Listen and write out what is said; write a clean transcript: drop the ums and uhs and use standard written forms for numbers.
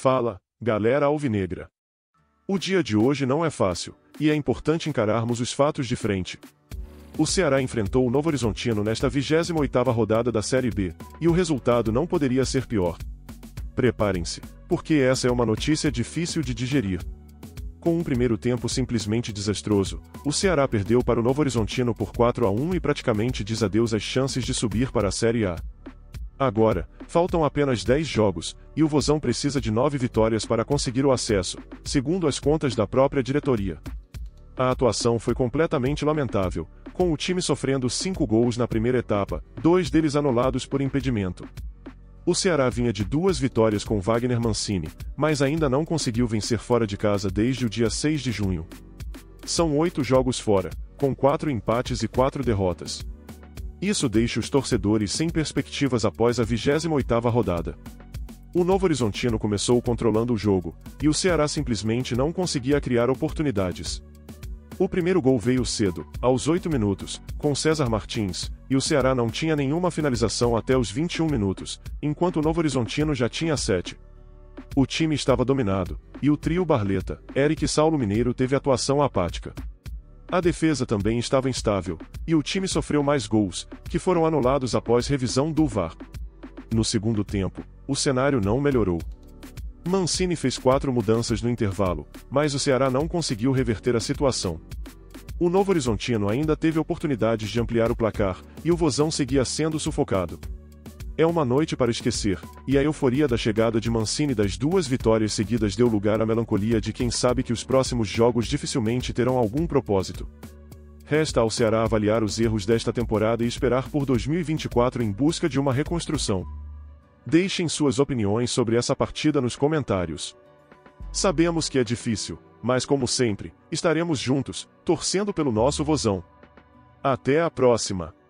Fala, galera alvinegra. O dia de hoje não é fácil, e é importante encararmos os fatos de frente. O Ceará enfrentou o Novo Horizontino nesta 28ª rodada da Série B, e o resultado não poderia ser pior. Preparem-se, porque essa é uma notícia difícil de digerir. Com um primeiro tempo simplesmente desastroso, o Ceará perdeu para o Novo Horizontino por 4-1 e praticamente diz adeus às chances de subir para a Série A. Agora, faltam apenas 10 jogos, e o Vozão precisa de 9 vitórias para conseguir o acesso, segundo as contas da própria diretoria. A atuação foi completamente lamentável, com o time sofrendo 5 gols na primeira etapa, 2 deles anulados por impedimento. O Ceará vinha de 2 vitórias com Wagner Mancini, mas ainda não conseguiu vencer fora de casa desde o dia 6 de junho. São 8 jogos fora, com 4 empates e 4 derrotas. Isso deixa os torcedores sem perspectivas após a 28ª rodada. O Novo Horizontino começou controlando o jogo, e o Ceará simplesmente não conseguia criar oportunidades. O primeiro gol veio cedo, aos 8 minutos, com César Martins, e o Ceará não tinha nenhuma finalização até os 21 minutos, enquanto o Novo Horizontino já tinha 7. O time estava dominado, e o trio Barleta, Eric e Saulo Mineiro teve atuação apática. A defesa também estava instável, e o time sofreu mais gols, que foram anulados após revisão do VAR. No segundo tempo, o cenário não melhorou. Mancini fez 4 mudanças no intervalo, mas o Ceará não conseguiu reverter a situação. O Novo Horizontino ainda teve oportunidades de ampliar o placar, e o Vozão seguia sendo sufocado. É uma noite para esquecer, e a euforia da chegada de Mancini das 2 vitórias seguidas deu lugar à melancolia de quem sabe que os próximos jogos dificilmente terão algum propósito. Resta ao Ceará avaliar os erros desta temporada e esperar por 2024 em busca de uma reconstrução. Deixem suas opiniões sobre essa partida nos comentários. Sabemos que é difícil, mas como sempre, estaremos juntos, torcendo pelo nosso Vozão. Até a próxima!